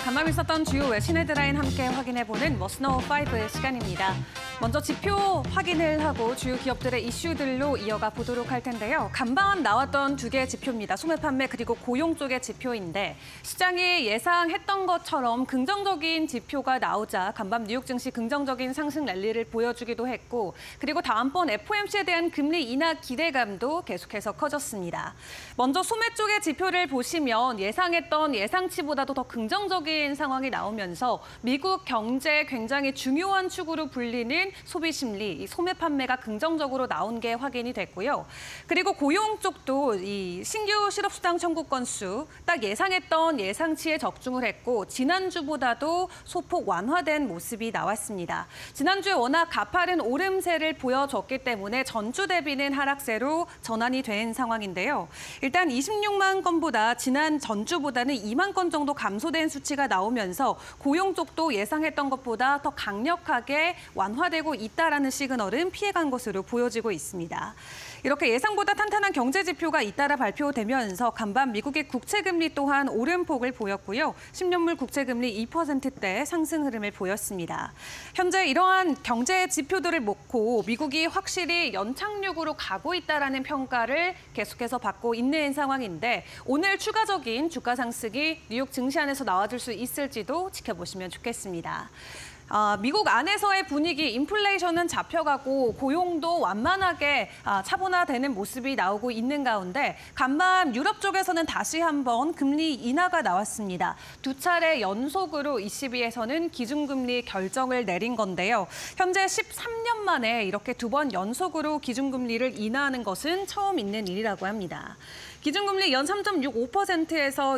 간밤 있었던 주요 외신 헤드라인 함께 확인해보는 머스너 5의 시간입니다. 먼저 지표 확인을 하고 주요 기업들의 이슈들로 이어가 보도록 할 텐데요. 간밤 나왔던 두 개의 지표입니다. 소매 판매 그리고 고용 쪽의 지표인데 시장이 예상했던 것처럼 긍정적인 지표가 나오자 간밤 뉴욕 증시 긍정적인 상승 랠리를 보여주기도 했고 그리고 다음번 FOMC에 대한 금리 인하 기대감도 계속해서 커졌습니다. 먼저 소매 쪽의 지표를 보시면 예상했던 예상치보다도 더 긍정적인 상황이 나오면서 미국 경제의 굉장히 중요한 축으로 불리는 소비 심리, 이 소매 판매가 긍정적으로 나온 게 확인이 됐고요. 그리고 고용 쪽도 이 신규 실업수당 청구 건수 딱 예상했던 예상치에 적중을 했고 지난주보다도 소폭 완화된 모습이 나왔습니다. 지난주에 워낙 가파른 오름세를 보여줬기 때문에 전주 대비는 하락세로 전환이 된 상황인데요. 일단 26만 건보다 지난 전주보다는 2만 건 정도 감소된 수치가 나오면서 고용 쪽도 예상했던 것보다 더 강력하게 완화되고 있다라는 시그널은 피해간 것으로 보여지고 있습니다. 이렇게 예상보다 탄탄한 경제 지표가 잇따라 발표되면서 간밤 미국의 국채금리 또한 오름폭을 보였고요. 10년물 국채금리 2%대 상승 흐름을 보였습니다. 현재 이러한 경제 지표들을 놓고 미국이 확실히 연착륙으로 가고 있다라는 평가를 계속해서 받고 있는 상황인데 오늘 추가적인 주가 상승이 뉴욕 증시 안에서 나와줄 수 있을지도 지켜보시면 좋겠습니다. 미국 안에서의 분위기, 인플레이션은 잡혀가고 고용도 완만하게 차분화되는 모습이 나오고 있는 가운데 간밤 유럽 쪽에서는 다시 한번 금리 인하가 나왔습니다. 두 차례 연속으로 ECB에서는 기준금리 결정을 내린 건데요. 현재 13년 만에 이렇게 두 번 연속으로 기준금리를 인하하는 것은 처음 있는 일이라고 합니다. 기준금리 연 3.65%에서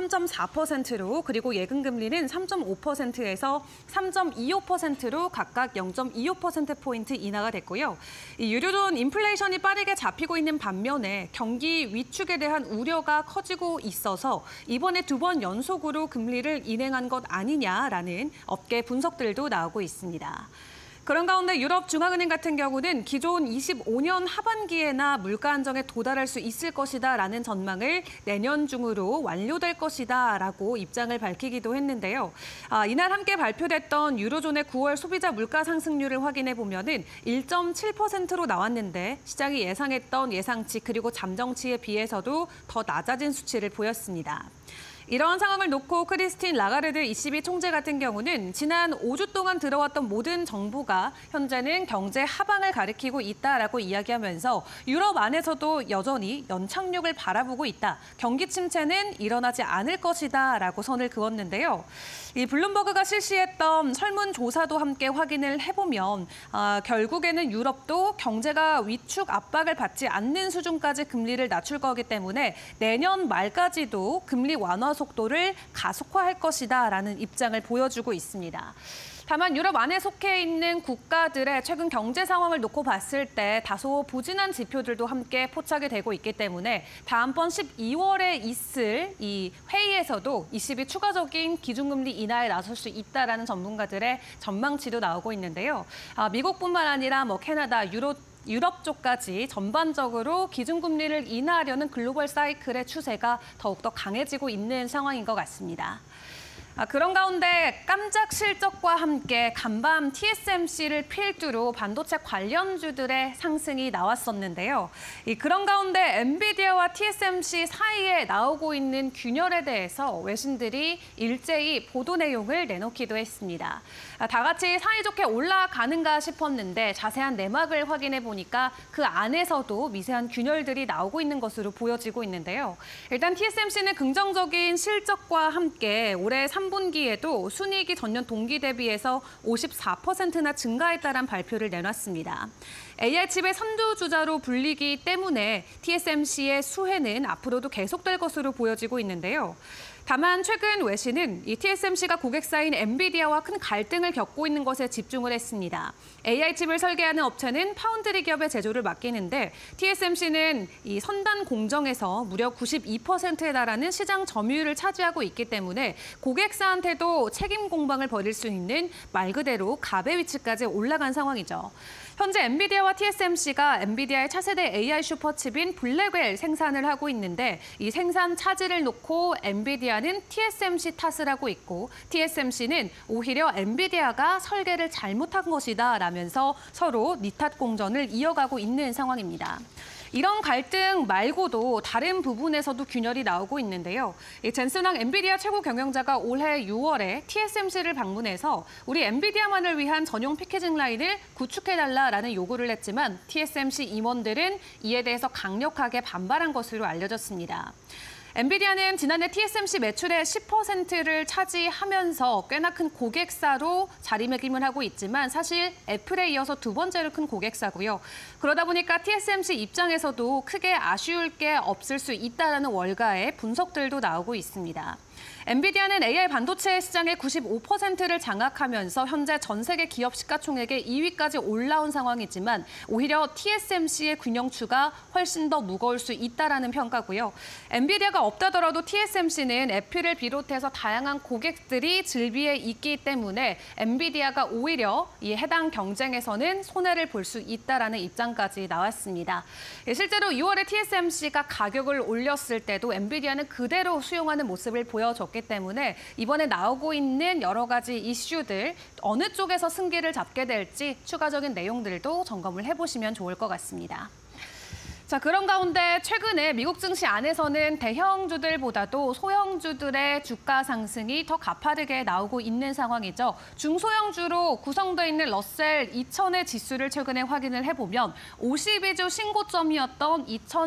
3.4%로 그리고 예금금리는 3.5%에서 3.25%로 각각 0.25%포인트 인하가 됐고요. 이 유로존 인플레이션이 빠르게 잡히고 있는 반면에 경기 위축에 대한 우려가 커지고 있어서 이번에 두 번 연속으로 금리를 인행한 것 아니냐라는 업계 분석들도 나오고 있습니다. 그런 가운데 유럽 중앙은행 같은 경우는 기존 25년 하반기에나 물가 안정에 도달할 수 있을 것이다라는 전망을 내년 중으로 완료될 것이다라고 입장을 밝히기도 했는데요. 이날 함께 발표됐던 유로존의 9월 소비자 물가 상승률을 확인해 보면은 1.7%로 나왔는데 시장이 예상했던 예상치 그리고 잠정치에 비해서도 더 낮아진 수치를 보였습니다. 이러한 상황을 놓고 크리스틴 라가르드 ECB 총재 같은 경우는 지난 5주 동안 들어왔던 모든 정보가 현재는 경제 하방을 가리키고 있다라고 이야기하면서 유럽 안에서도 여전히 연착륙을 바라보고 있다. 경기 침체는 일어나지 않을 것이다라고 선을 그었는데요. 이 블룸버그가 실시했던 설문조사도 함께 확인을 해보면 결국에는 유럽도 경제가 위축 압박을 받지 않는 수준까지 금리를 낮출 거기 때문에 내년 말까지도 금리 완화 속도를 가속화할 것이다라는 입장을 보여주고 있습니다. 다만 유럽 안에 속해 있는 국가들의 최근 경제 상황을 놓고 봤을 때 다소 부진한 지표들도 함께 포착이 되고 있기 때문에 다음번 12월에 있을 이 회의에서도 ECB 추가적인 기준금리 인하에 나설 수 있다라는 전문가들의 전망치도 나오고 있는데요. 미국뿐만 아니라 캐나다, 유럽 쪽까지 전반적으로 기준금리를 인하하려는 글로벌 사이클의 추세가 더욱더 강해지고 있는 상황인 것 같습니다. 그런 가운데 깜짝 실적과 함께 간밤 TSMC를 필두로 반도체 관련주들의 상승이 나왔었는데요. 그런 가운데 엔비디아와 TSMC 사이에 나오고 있는 균열에 대해서 외신들이 일제히 보도 내용을 내놓기도 했습니다. 다 같이 사이좋게 올라가는가 싶었는데 자세한 내막을 확인해 보니까 그 안에서도 미세한 균열들이 나오고 있는 것으로 보여지고 있는데요. 일단 TSMC는 긍정적인 실적과 함께 올해 3분기에도 순이익이 전년 동기 대비해서 54%나 증가했다는 발표를 내놨습니다. AI 칩의 선두주자로 불리기 때문에 TSMC의 수혜는 앞으로도 계속될 것으로 보여지고 있는데요. 다만 최근 외신은 이 TSMC가 고객사인 엔비디아와 큰 갈등을 겪고 있는 것에 집중을 했습니다. AI 칩을 설계하는 업체는 파운드리 기업의 제조를 맡기는데 TSMC는 이 선단 공정에서 무려 92%에 달하는 시장 점유율을 차지하고 있기 때문에 고객사한테도 책임 공방을 벌일 수 있는 말 그대로 갑의 위치까지 올라간 상황이죠. 현재 엔비디아와 TSMC가 엔비디아의 차세대 AI 슈퍼칩인 블랙웰 생산을 하고 있는데 이 생산 차질을 놓고 엔비디아 엔비디아는 TSMC 탓을 하고 있고 TSMC는 오히려 엔비디아가 설계를 잘못한 것이다 라면서 서로 니탓 공전을 이어가고 있는 상황입니다. 이런 갈등 말고도 다른 부분에서도 균열이 나오고 있는데요. 젠슨왕 엔비디아 최고 경영자가 올해 6월에 TSMC를 방문해서 우리 엔비디아만을 위한 전용 패키징 라인을 구축해달라라는 요구를 했지만 TSMC 임원들은 이에 대해서 강력하게 반발한 것으로 알려졌습니다. 엔비디아는 지난해 TSMC 매출의 10%를 차지하면서 꽤나 큰 고객사로 자리매김을 하고 있지만 사실 애플에 이어서 두 번째로 큰 고객사고요. 그러다 보니까 TSMC 입장에서도 크게 아쉬울 게 없을 수 있다는 월가의 분석들도 나오고 있습니다. 엔비디아는 AI 반도체 시장의 95%를 장악하면서 현재 전 세계 기업 시가총액의 2위까지 올라온 상황이지만 오히려 TSMC의 균형추가 훨씬 더 무거울 수 있다는 평가고요. 엔비디아가 없다더라도 TSMC는 애플을 비롯해서 다양한 고객들이 즐비해 있기 때문에 엔비디아가 오히려 이 해당 경쟁에서는 손해를 볼 수 있다는 입장까지 나왔습니다. 실제로 6월에 TSMC가 가격을 올렸을 때도 엔비디아는 그대로 수용하는 모습을 보여줬기 때문에 이번에 나오고 있는 여러 가지 이슈들 어느 쪽에서 승기를 잡게 될지 추가적인 내용들도 점검을 해보시면 좋을 것 같습니다. 자, 그런 가운데 최근에 미국 증시 안에서는 대형주들보다도 소형주들의 주가 상승이 더 가파르게 나오고 있는 상황이죠. 중소형주로 구성되어 있는 러셀 2000의 지수를 최근에 확인을 해보면 52주 신고점이었던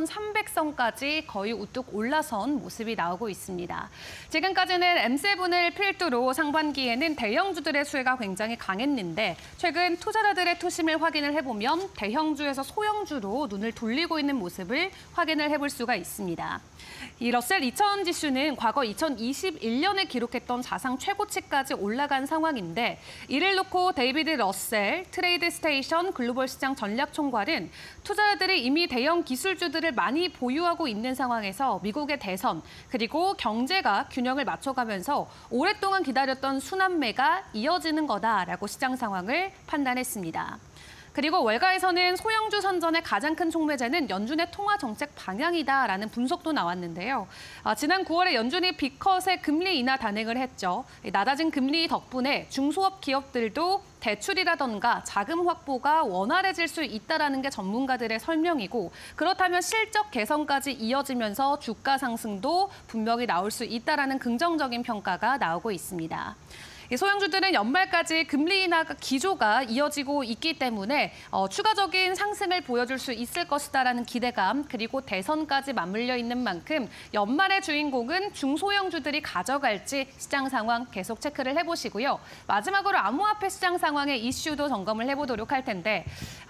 2300선까지 거의 우뚝 올라선 모습이 나오고 있습니다. 지금까지는 M7을 필두로 상반기에는 대형주들의 수혜가 굉장히 강했는데 최근 투자자들의 투심을 확인을 해보면 대형주에서 소형주로 눈을 돌리고 있는 모습을 확인을 해볼 수가 있습니다. 이 러셀 2000 지수는 과거 2021년에 기록했던 사상 최고치까지 올라간 상황인데 이를 놓고 데이비드 러셀 트레이드 스테이션 글로벌 시장 전략 총괄은 투자자들이 이미 대형 기술주들을 많이 보유하고 있는 상황에서 미국의 대선 그리고 경제가 균형을 맞춰가면서 오랫동안 기다렸던 순환매가 이어지는 거다라고 시장 상황을 판단했습니다. 그리고 월가에서는 소형주 선전의 가장 큰 촉매제는 연준의 통화 정책 방향이다라는 분석도 나왔는데요. 지난 9월에 연준이 B컷의 금리 인하 단행을 했죠. 낮아진 금리 덕분에 중소업 기업들도 대출이라던가 자금 확보가 원활해질 수 있다는 게 전문가들의 설명이고 그렇다면 실적 개선까지 이어지면서 주가 상승도 분명히 나올 수 있다는 긍정적인 평가가 나오고 있습니다. 소형주들은 연말까지 금리 인하 기조가 이어지고 있기 때문에 추가적인 상승을 보여줄 수 있을 것이다라는 기대감 그리고 대선까지 맞물려 있는 만큼 연말의 주인공은 중소형주들이 가져갈지 시장 상황 계속 체크를 해보시고요. 마지막으로 암호화폐 시장 상황의 이슈도 점검을 해보도록 할 텐데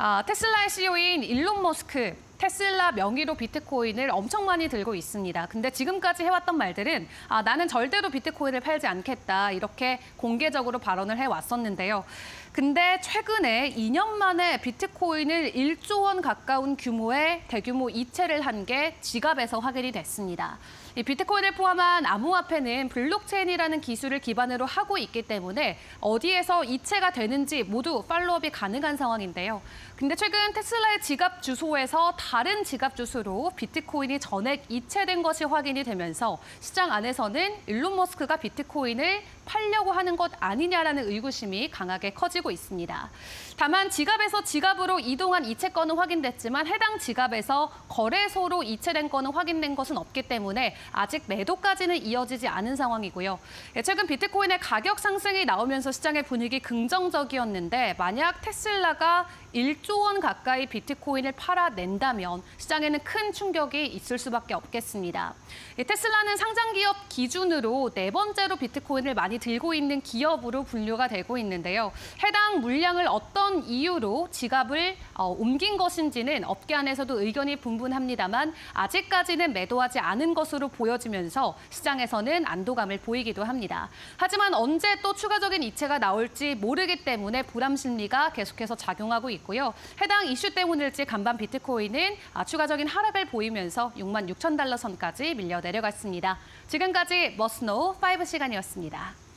테슬라의 CEO인 일론 머스크 테슬라 명의로 비트코인을 엄청 많이 들고 있습니다. 근데 지금까지 해왔던 말들은 나는 절대로 비트코인을 팔지 않겠다 이렇게 공개적으로 발언을 해왔었는데요. 근데 최근에 2년 만에 비트코인을 1조 원 가까운 규모의 대규모 이체를 한 게 지갑에서 확인이 됐습니다. 이 비트코인을 포함한 암호화폐는 블록체인이라는 기술을 기반으로 하고 있기 때문에 어디에서 이체가 되는지 모두 팔로업이 가능한 상황인데요. 근데 최근 테슬라의 지갑 주소에서 다른 지갑 주소로 비트코인이 전액 이체된 것이 확인이 되면서 시장 안에서는 일론 머스크가 비트코인을 팔려고 하는 것 아니냐라는 의구심이 강하게 커지고 있습니다. 다만 지갑에서 지갑으로 이동한 이체 건은 확인됐지만 해당 지갑에서 거래소로 이체된 건은 확인된 것은 없기 때문에 아직 매도까지는 이어지지 않은 상황이고요. 최근 비트코인의 가격 상승이 나오면서 시장의 분위기 긍정적이었는데 만약 테슬라가 1조 원 가까이 비트코인을 팔아낸다면 시장에는 큰 충격이 있을 수밖에 없겠습니다. 테슬라는 상장 기업 기준으로 네 번째로 비트코인을 많이 들고 있는 기업으로 분류가 되고 있는데요. 해당 물량을 어떤 이유로 지갑을 옮긴 것인지는 업계 안에서도 의견이 분분합니다만 아직까지는 매도하지 않은 것으로 보여지면서 시장에서는 안도감을 보이기도 합니다. 하지만 언제 또 추가적인 이체가 나올지 모르기 때문에 불안 심리가 계속해서 작용하고 있고요. 해당 이슈 때문일지 간밤 비트코인은 추가적인 하락을 보이면서 66,000달러 선까지 밀려 내려갔습니다. 지금까지 머스노우 5 시간이었습니다.